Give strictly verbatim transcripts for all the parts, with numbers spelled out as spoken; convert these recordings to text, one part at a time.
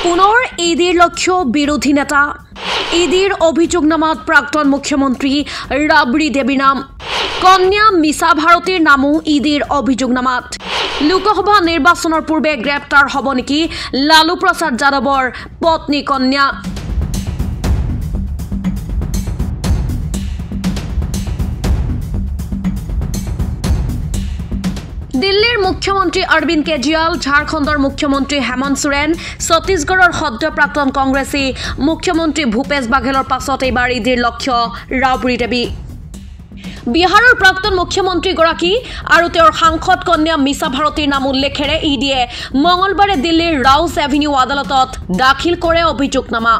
পুনৰ ইডিৰ লক্ষ্য বিৰোধী নেতা ইডিৰ অভিযোগনামাত প্ৰাক্তন মুখ্যমন্ত্ৰী ৰাবৰি দেৱীৰ নাম কন্যা মিছা ভাৰতীৰ নামো ইডিৰ অভিযোগনামাত লোকসভা নিৰ্বাচনৰ পূৰ্বে গ্ৰেপ্তাৰ হ'ব নেকি লালু প্ৰসাদ যাদৱৰ পত্নী কন্যা দিল্লীৰ মুখ্যমন্ত্ৰী অৰবিন্দ কেজৰিৱাল ঝাৰখণ্ডৰ মুখ্যমন্ত্ৰী হেমন্ত সোৰেন ছত্তীশগড়ৰ সদ্য প্ৰাক্তন কংগ্ৰেছী মুখ্যমন্ত্ৰী ভূপেশ বাঘেলৰ পাছত এইবাৰ ইডিৰ লক্ষ্য ৰাবৰি দেৱী বিহাৰৰ প্ৰাক্তন মুখ্যমন্ত্ৰীগৰাকী আৰু তেওঁৰ সাংসদ কন্যা মিছা ভাৰতীৰ নাম উল্লেখেৰে ইডিয়ে মঙলবাৰে দিল্লীৰ ৰাউছ এভিনিউ আদালতত দাখিল কৰে অভিযোগনামা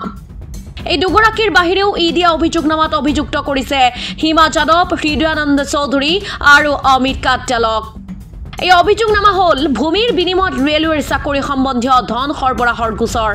এই দুগৰাকীৰ বাহিৰেও ইডিয়ে অভিযোগনামাত অভিযুক্ত কৰিছে হিমা যাদৱ হৃদয়ানন্দ চৌধুৰী আৰু অমিত কাট্টালক এই অভিযোগনামা হল ভূমিৰ বিনিময়ত ৰেলৱেৰ চাকৰি সম্বন্ধীয় ধন সৰবৰাহৰ গোচৰ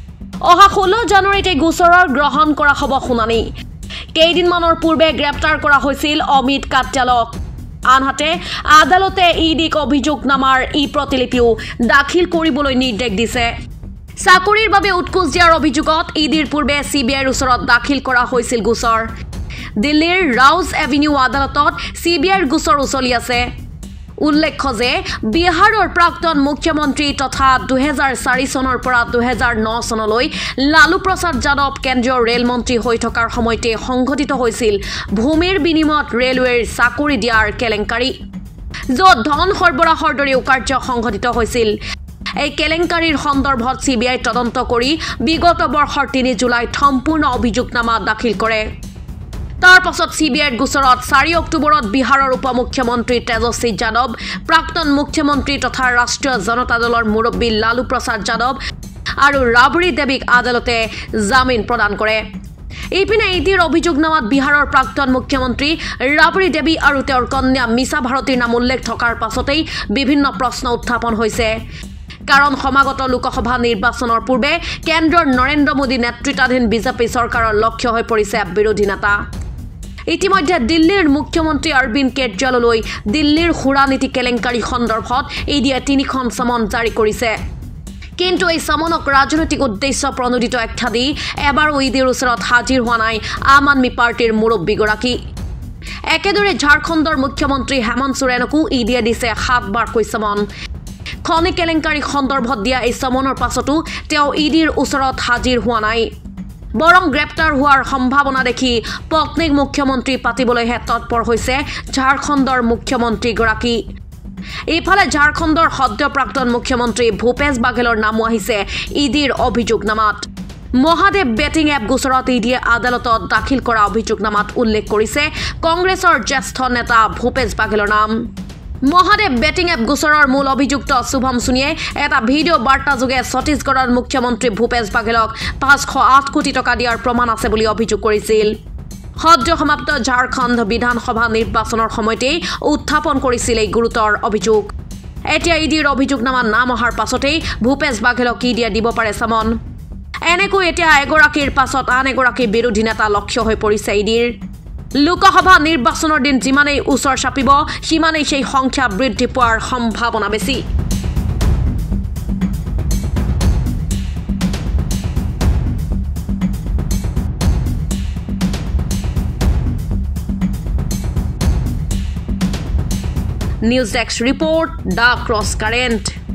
অহা ষোল্ল জানুৱাৰীত এই গোচৰৰ গ্ৰহণ কৰা হ'ব শুনানি কেইদিনমানৰ পূৰ্বে গ্ৰেপ্তাৰ কৰা হৈছিল অমিত কাট্টালক আনহাতে আদালতে ইডিক অভিযোগনামাৰ ই প্ৰতিলিপিও দাখিল কৰিবলৈ নিৰ্দেশ দিছে চাকৰিৰ বাবে উৎকোচ দিয়াৰ অভিযোগত ইডিৰ পূৰ্বে চিবিআইৰ ওচৰত দাখিল কৰা হৈছিল গোচৰ দিল্লীৰ ৰাউছ এভিনিউ আদালতত চিবিআইৰ গোচৰ উচলি আছে উল্লেখ্য যে বিহাৰৰ প্ৰাক্তন মুখ্যমন্ত্ৰী তথা দুহেজাৰ চাৰি চনৰ পৰা দুহেজাৰ ন চনলৈ লালু প্ৰসাদ যাদৱ কেন্দ্ৰীয় ৰেল মন্ত্ৰী হৈ থকাৰ সময়তে সংঘটিত হৈছিল ভূমিৰ বিনিময়ত ৰেলৱেৰ চাকৰি দিয়াৰ কেলেংকাৰী য'ত ধন সৰবৰাহৰ দৰেও কাৰ্য সংঘটিত হৈছিল এই কেলেংকাৰীৰ সন্দৰ্ভত চিবিআই তদন্ত কৰি বিগত বৰ্ষৰ তিনি জুলাইত সম্পূৰ্ণ অভিযোগনামা দাখিল কৰে তাৰ পাছত চিবিআইৰ গোচৰত চাৰি অক্টোবৰত বিহাৰৰ উপমুখ্যমন্ত্ৰী তেজস্বী যাদৱ প্ৰাক্তন মুখ্যমন্ত্ৰী তথা ৰাষ্ট্ৰীয় জনতা দলৰ মুৰব্বী লালু প্ৰসাদ যাদৱ আৰু ৰাবৰি দেৱীক আদালতে জামিন প্ৰদান কৰে ইপিনে ইডিৰ অভিযোগনামাত বিহাৰৰ প্ৰাক্তন মুখ্যমন্ত্ৰী ৰাবৰি দেৱী আৰু তেওঁৰ কন্যা মিছা ভাৰতীৰ নাম উল্লেখ থকাৰ পাছতেই বিভিন্ন প্ৰশ্ন উত্থাপন হৈছে কাৰণ সমাগত লোকসভা নিৰ্বাচনৰ পূৰ্বে কেন্দ্ৰৰ নৰেন্দ্ৰ মোদী নেতৃত্বাধীন বিজেপি চৰকাৰৰ লক্ষ্য হৈ পৰিছে বিৰোধী নেতা ইতিমধ্যে দিল্লীৰ মুখ্যমন্ত্ৰী অৰবিন্দ কেজৰিৱাললৈ দিল্লীৰ খুৰা নীতি কেলেংকাৰী সন্দৰ্ভত ইডিয়ে তিনিখন সমন জাৰি কৰিছে কিন্তু এই সমনক ৰাজনৈতিক উদ্দেশ্য প্ৰণোদিত আখ্যা দি এবাৰো ইডিৰ ওচৰত হাজিৰ হোৱা নাই আম আদমি পাৰ্টিৰ মুৰব্বীগৰাকী একেদৰে ঝাৰখণ্ডৰ মুখ্যমন্ত্ৰী হেমন্ত সোৰেনকো ইডিয়ে দিছে সাতবাৰকৈ সমন খনি কেলেংকাৰী সন্দৰ্ভত দিয়া এই সমনৰ পাছতো তেওঁ ইডিৰ ওচৰত হাজিৰ হোৱা নাই বৰং গ্ৰেপ্তাৰ হোৱাৰ সম্ভাৱনা দেখি পত্নীক মুখ্যমন্ত্ৰী পাতিবলৈহে তৎপৰ হৈছে ঝাৰখণ্ডৰ মুখ্যমন্ত্ৰীগৰাকী এইফালে ঝাৰখণ্ডৰ সদ্য প্ৰাক্তন মুখ্যমন্ত্ৰী ভূপেশ বাঘেলৰ নামো আহিছে ইডিৰ অভিযোগনামাত মহাদেৱ বেটিং এপ গোচৰত ইডিয়ে আদালতত দাখিল কৰা অভিযোগনামাত উল্লেখ কৰিছে কংগ্ৰেছৰ জ্যেষ্ঠ নেতা ভূপেশ বাঘেলৰ নাম মহাদেৱ বেটিং এপ গোচৰৰ মূল অভিযুক্ত শুভম সোণীয়ে এটা ভিডিঅ' বাৰ্তাযোগে ছত্তীশগড়ৰ মুখ্যমন্ত্ৰী ভূপেশ বাঘেলক পাঁচশ আঠ কোটি টকা দিয়াৰ প্ৰমাণ আছে বুলি অভিযোগ কৰিছিল সদ্য সমাপ্ত ঝাৰখণ্ড বিধানসভা নিৰ্বাচনৰ সময়তেই উত্থাপন কৰিছিল এই গুৰুতৰ অভিযোগ এতিয়া ইডিৰ অভিযোগনামাত নাম অহাৰ পাছতেই ভূপেশ বাঘেলক ইডিয়ে দিব পাৰে সমন এনেকৈ এতিয়া এগৰাকীৰ পাছত আন এগৰাকী বিৰোধী নেতা লক্ষ্য হৈ পৰিছে ইডিৰ লোকসভা নিৰ্বাচনৰ দিন যিমানেই ওচৰ চাপিব সিমানেই সেই সংখ্যা বৃদ্ধি পোৱাৰ সম্ভাৱনা বেছি news desk report the cross current